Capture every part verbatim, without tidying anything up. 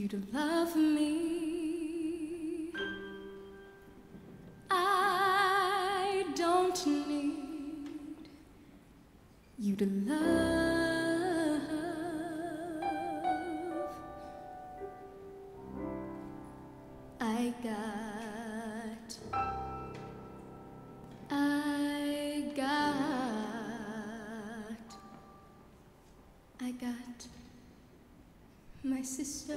you to love me. I don't need you to love. I got, I got, I got my sister.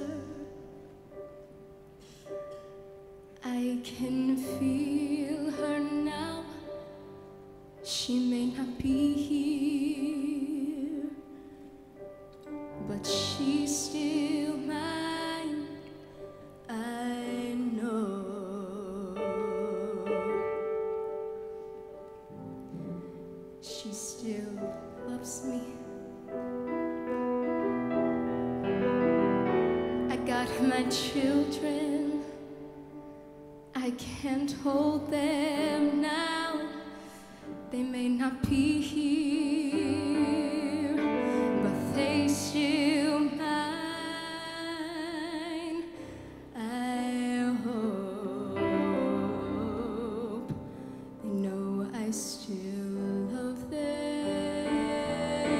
I can feel her now. She may not be here, but she's still mine. I know she still loves me. I got my children. I can't hold them now. They may not be here, but they still mine. I hope they know I still love them.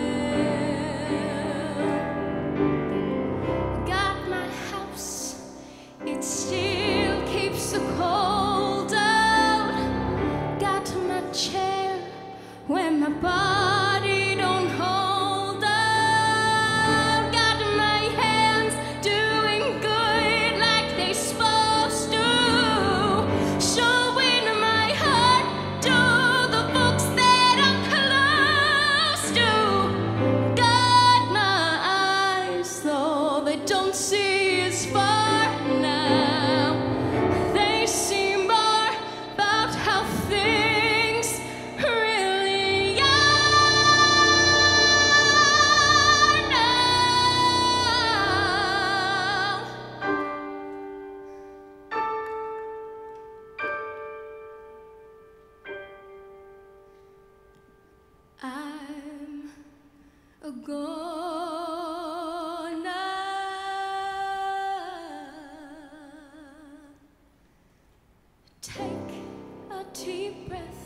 I got my house, it still keeps the cold out. Got my chair when my body don't hold out. Got my hands doing good like they supposed to, showing my heart to the folks that I'm close to. Got my eyes though they don't see as far now. They see more about how things really are now. I'm a gonna take a deep breath